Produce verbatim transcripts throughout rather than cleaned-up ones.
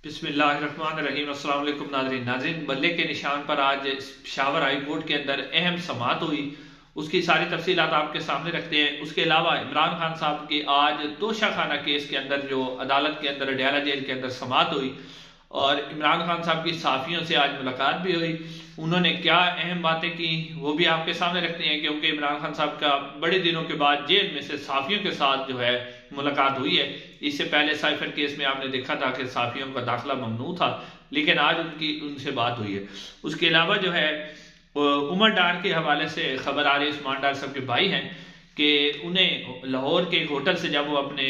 बिस्मिल्लाहिर्रहमानिर्रहीम। अस्सलाम वालेकुम नाज़रीन नाज़रीन बल्ले के निशान पर आज पेशावर हाई कोर्ट के अंदर अहम समाअत हुई, उसकी सारी तफसीलात आपके सामने रखते हैं। उसके अलावा इमरान खान साहब की आज तोशा खाना केस के अंदर जो अदालत के अंदर अडयाला जेल के अंदर समाअत हुई और इमरान खान साहब की साफ़ियों से आज मुलाकात भी हुई। उन्होंने क्या अहम बातें की वो भी आपके सामने रखते हैं, क्योंकि इमरान खान साहब का बड़े दिनों के बाद जेल में से साफ़ियों के साथ जो है मुलाकात हुई है। इससे पहले साइफर केस में आपने देखा था कि साफ़ियों का दाखिला ममनू था, लेकिन आज उनकी उनसे बात हुई है। उसके अलावा जो है उमर डार के हवाले से खबर आ रही है, उस्मान डार साहब के भाई हैं, कि उन्हें लाहौर के एक होटल से जब वो अपने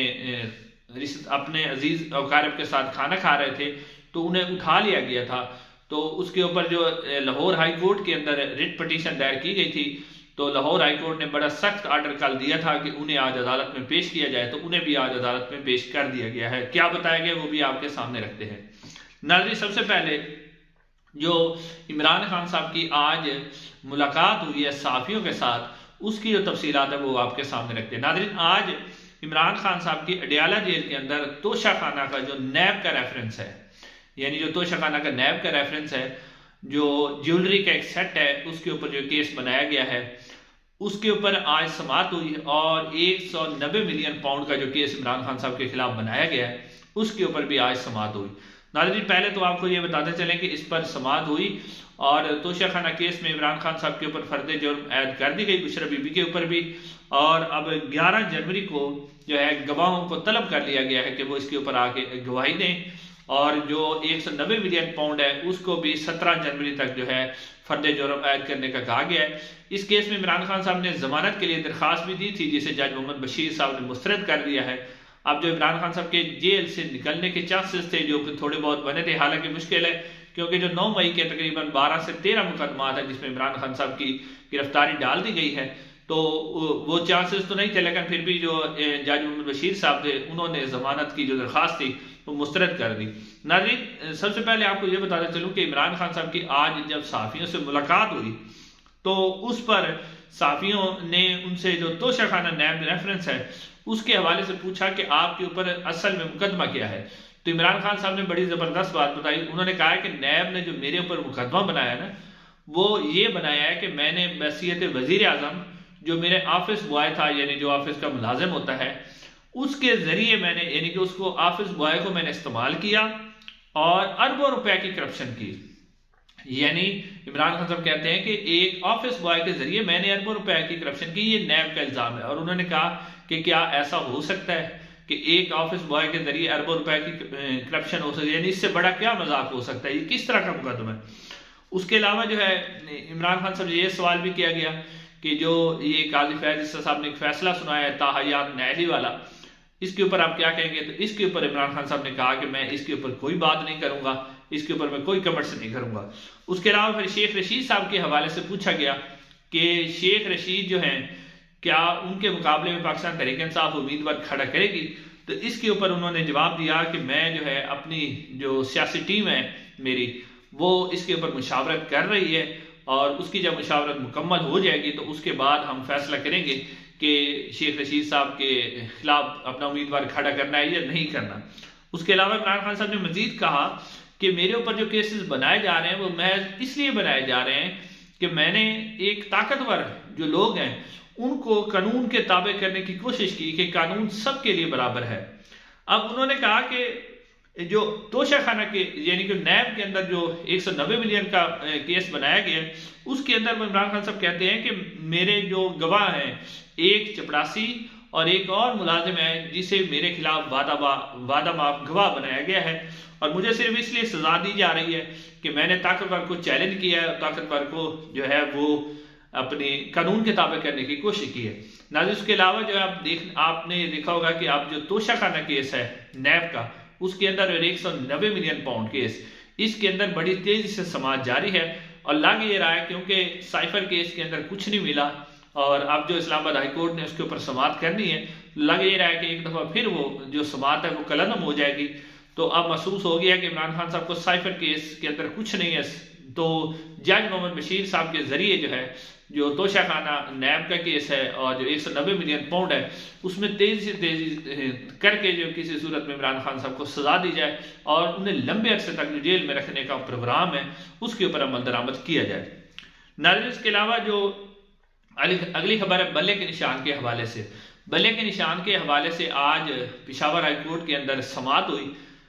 अपने अजीज अवकारब के साथ खाना खा रहे थे तो उन्हें उठा लिया गया था। तो उसके ऊपर जो लाहौर हाई कोर्ट के अंदर रिट पटिशन दायर की गई थी, तो लाहौर हाई कोर्ट ने बड़ा सख्त आर्डर कल दिया था कि उन्हें आज अदालत में पेश किया जाए, तो उन्हें भी आज अदालत में पेश कर दिया गया है। क्या बताया गया वो भी आपके सामने रखते हैं। नाज़रीन, सबसे पहले जो इमरान खान साहब की आज मुलाकात हुई है साफ़ियों के साथ, उसकी जो तफसीलात है वो आपके सामने रखते हैं। नाज़रीन, आज इमरान खान साहब की अडयाला जेल के अंदर तोशा खाना का जो नैब का रेफरेंस है, यानी जो तोशा खाना का नैब का रेफरेंस है, जो ज्वेलरी का एक सेट है, उसके ऊपर जो केस बनाया गया है, उसके ऊपर आज समाअत हुई और एक सौ नब्बे मिलियन पाउंड का जो केस इमरान खान साहब के खिलाफ बनाया गया है, उसके ऊपर भी आज समाअत हुई। नाज़रीन, पहले तो आपको ये बताते चलें कि इस पर समाअत हुई और तोशा खाना केस में इमरान खान साहब के ऊपर फर्द जुर्म ऐड कर दी गई, बुशरा बीबी के ऊपर भी। और अब ग्यारह जनवरी को जो है गवाहों को तलब कर लिया गया है कि वो इसके ऊपर आके गवाही दें, और जो एक सौ नब्बे मिलियन पाउंड है उसको भी सत्रह जनवरी तक जो है फर्द जुर्म ऐड करने का कहा गया है। इस केस में इमरान खान साहब ने जमानत के लिए दरखास्त भी दी थी, जिसे जज मोहम्मद बशीर साहब ने मुस्तरद कर दिया है। अब जो इमरान खान साहब के जेल से निकलने के चांसेस थे जो कि थोड़े बहुत बने थे, हालांकि मुश्किल है, क्योंकि जो नौ मई के तकरीबन बारह से तेरह मुकदमात है जिसमें इमरान खान साहब की गिरफ्तारी डाल दी गई है, तो वो चांसेस तो नहीं थे, लेकिन फिर भी जो जज मोहम्मद बशीर साहब थे उन्होंने जमानत की जो दरखास्त थी वो मुस्तरद कर दी। नाज़रीन, सबसे पहले आपको ये बताते चलूं कि इमरान खान साहब की आज जब साफ़ियों से मुलाकात हुई तो उस पर साफ़ियों ने उनसे जो तोशा खाना नैब रेफरेंस है उसके हवाले से पूछा कि आपके ऊपर असल में मुकदमा क्या है। तो इमरान खान साहब ने बड़ी ज़बरदस्त बात बताई। उन्होंने कहा कि नैब ने जो मेरे ऊपर मुकदमा बनाया ना, वो ये बनाया है कि मैंने बहसीयत वज़ीर आज़म, जो मेरे ऑफिस बॉय था, यानी जो ऑफिस का मुलाजिम होता है, उसके जरिए मैंने, यानी कि उसको ऑफिस बॉय को मैंने इस्तेमाल किया और अरबों रुपए की करप्शन की। यानी इमरान खान साहब कहते हैं कि एक ऑफिस बॉय के जरिए मैंने अरबों रुपए की करप्शन की, ये नैब का इल्जाम है। और उन्होंने कहा कि क्या ऐसा हो सकता है कि एक ऑफिस बॉय के जरिए अरबों रुपए की करप्शन हो सकती है, यानी इससे बड़ा क्या मजाक हो सकता है, ये किस तरह का मुकदमा है। उसके अलावा जो है इमरान खान साहब ये सवाल भी किया गया कि जो ये काजी फैज साहब ने एक फैसला सुनाया है ताहयात न्यायालय वाला, इसके ऊपर आप क्या कहेंगे। तो इसके ऊपर इमरान खान साहब ने कहा कि मैं इसके ऊपर कोई बात नहीं करूंगा, इसके ऊपर मैं कोई कमेंट्स नहीं करूंगा। उसके अलावा फिर शेख रशीद साहब के हवाले से पूछा गया कि शेख रशीद जो हैं, क्या उनके मुकाबले में पाकिस्तान तहरीक इंसाफ उम्मीदवार खड़ा करेगी। तो इसके ऊपर उन्होंने जवाब दिया कि मैं जो है अपनी जो सियासी टीम है मेरी, वो इसके ऊपर मुशावरत कर रही है और उसकी जब मुशावरत मुकम्मल हो जाएगी तो उसके बाद हम फैसला करेंगे कि शेख रशीद साहब के खिलाफ अपना उम्मीदवार खड़ा करना है या नहीं करना। उसके अलावा इमरान खान साहब ने मजीद कहा कि मेरे ऊपर जो केसेस बनाए जा रहे हैं वो महज इसलिए बनाए जा रहे हैं कि मैंने एक ताकतवर जो लोग हैं उनको कानून के ताबे करने की कोशिश की कि कानून सबके लिए बराबर है। अब उन्होंने कहा कि जो तोशा खाना के यानी कि नैब के अंदर जो एक सौ नब्बे मिलियन का केस बनाया गया उसके अंदर इमरान खान साहब कहते हैं कि मेरे जो गवाह हैं, एक चपड़ासी और एक और मुलाजिम है जिसे मेरे खिलाफ वादा वादा माफ गवाह बनाया गया है, और मुझे सिर्फ इसलिए सजा दी जा रही है कि मैंने ताकतवर को चैलेंज किया है, ताकतवर को जो है वो अपने कानून के ताबे करने की कोशिश की है। नाज़रीन, उसके अलावा जो है आप देख आपने देखा होगा कि आप जो तोशा खाना केस है नैब का, उसके अंदर एक सौ नब्बे मिलियन पाउंड केस, इसके अंदर बड़ी तेजी से समाज जारी है और लग ये रहा है क्योंकि साइफर केस के अंदर कुछ नहीं मिला और अब जो इस्लामाबाद हाई कोर्ट ने उसके ऊपर समाअत करनी है, लग ये रहा है कि एक दफा फिर वो जो समाअत है वो कलअदम हो जाएगी। तो अब महसूस हो गया कि इमरान खान साहब को साइफर केस के अंदर कुछ नहीं है, तो जज मोहम्मद बशीर साहब के जरिए जो है जो तोशा खाना नैब का केस है और जो एक सौ नब्बे मिलियन पाउंड है उसमें तेजी से तेजी करके जो किसी सूरत में इमरान खान साहब को सजा दी जाए और उन्हें लंबे अरसे तक जो जेल में रखने का प्रोग्राम है उसके ऊपर अमल दरामद किया जाए। नाज़रीन, इसके अलावा जो अगली खबर है बल्ले के निशान के हवाले से। बल्ले के निशान के हवाले से आज पेशावर हाई कोर्ट के अंदर समाअत हुई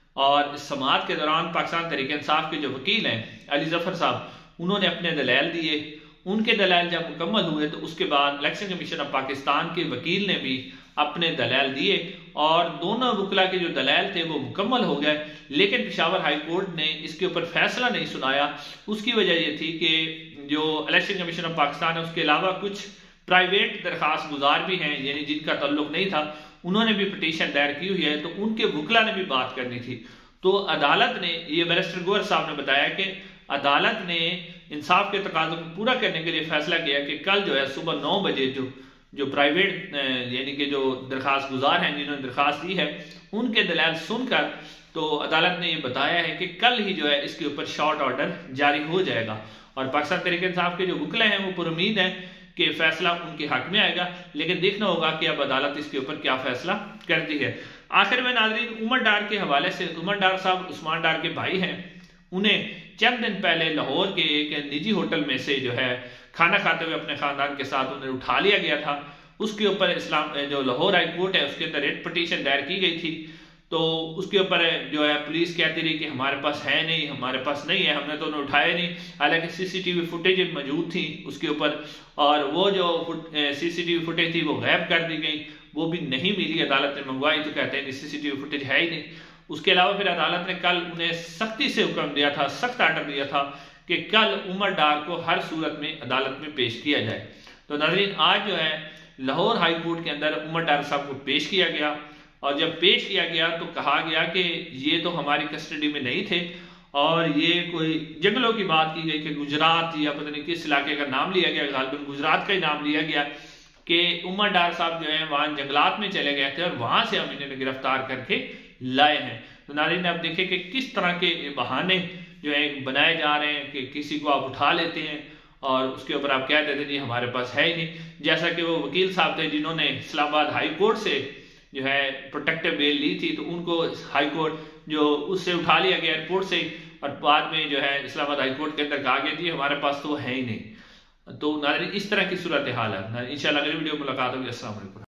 और इस समाअत के दौरान पाकिस्तान तहरीक इंसाफ के जो वकील हैं अली जफर साहब, उन्होंने अपने दलाइल दिए। उनके दलाइल जब मुकम्मल हुए तो उसके बाद इलेक्शन कमीशन ऑफ पाकिस्तान के वकील ने भी अपने दलाइल दिए और दोनों वकला के जो दलाइल थे वो मुकम्मल हो गए। लेकिन पेशावर हाई कोर्ट ने इसके ऊपर फैसला नहीं सुनाया। उसकी वजह यह थी कि जो इलेक्शन कमीशन ऑफ पाकिस्तान है उसके अलावा कुछ प्राइवेट दरखास्त गुजार भी हैं, यानी जिनका ताल्लुक नहीं था, उन्होंने भी पिटीशन दायर की हुई है, तो उनके वकला ने भी बात करनी थी। तो अदालत ने, ये बैरिस्टर गोहर साहब ने बताया कि अदालत ने इंसाफ के तकाज़ों को पूरा करने के लिए फैसला किया कि कल जो है सुबह नौ बजे जो जो प्राइवेट यानी कि जो दरखास्त गुजार हैं जिन्होंने दरखास्त दी है उनके दलाइल सुनकर तो अदालत ने ये बताया है कि कल ही जो है इसके ऊपर शॉर्ट ऑर्डर जारी हो जाएगा और पाकिस्तान तहरीक इंसाफ के जो वकला हैं वो पुरुमीद हैं कि फैसला उनके हक में आएगा। लेकिन देखना होगा कि अब अदालत इसके ऊपर क्या फैसला करती है। आखिर में नाज़रीन, उमर डार के हवाले से, उमर डार साहब उस्मान डार के भाई हैं, उन्हें चंद दिन पहले लाहौर के एक निजी होटल में से जो है खाना खाते हुए अपने खानदान के साथ उन्हें उठा लिया गया था। उसके ऊपर इस्लाम जो लाहौर हाई कोर्ट है उसके अंदर रेट पिटीशन दायर की गई थी। तो उसके ऊपर जो है पुलिस कहती रही कि हमारे पास है नहीं, हमारे पास नहीं है, हमने तो उन्हें उठाया नहीं। हालांकि सीसीटीवी फुटेज मौजूद थी उसके ऊपर और वो जो सीसीटीवी फुटेज थी वो गायब कर दी गई, वो भी नहीं मिली। अदालत ने मंगवाई तो कहते हैं कि सीसीटीवी फुटेज है ही नहीं। उसके अलावा फिर अदालत ने कल उन्हें सख्ती से हुक्म दिया था, सख्त आर्डर दिया था कि कल उमर डार को हर सूरत में अदालत में पेश किया जाए। तो नाज़रीन, आज जो है लाहौर हाई कोर्ट के अंदर उमर डार साहब को पेश किया गया और जब पेश किया गया तो कहा गया कि ये तो हमारी कस्टडी में नहीं थे और ये कोई जंगलों की बात की गई कि गुजरात या पता नहीं किस इलाके का नाम लिया गया, गालिबन गुजरात का ही नाम लिया गया कि उमर डार साहब जो है वहां जंगलात में चले गए थे और वहां से हम इन्हें गिरफ्तार करके लाए हैं। तो नाज़रीन, आप देखें कि किस तरह के बहाने जो है बनाए जा रहे हैं कि किसी को आप उठा लेते हैं और उसके ऊपर आप कह देते जी हमारे पास है ही नहीं। जैसा कि वो वकील साहब थे जिन्होंने इस्लामाबाद हाई कोर्ट से जो है प्रोटेक्टिव बेल ली थी, तो उनको हाई कोर्ट जो उससे उठा लिया गया एयरपोर्ट से और बाद में जो है इस्लामाबाद हाई कोर्ट के अंदर कहा गया जी हमारे पास तो है ही नहीं। तो नाज़रीन, इस तरह की सूरत हाल है। इंशाल्लाह अगली वीडियो मुलाकात होगी। अस्सलाम वालेकुम।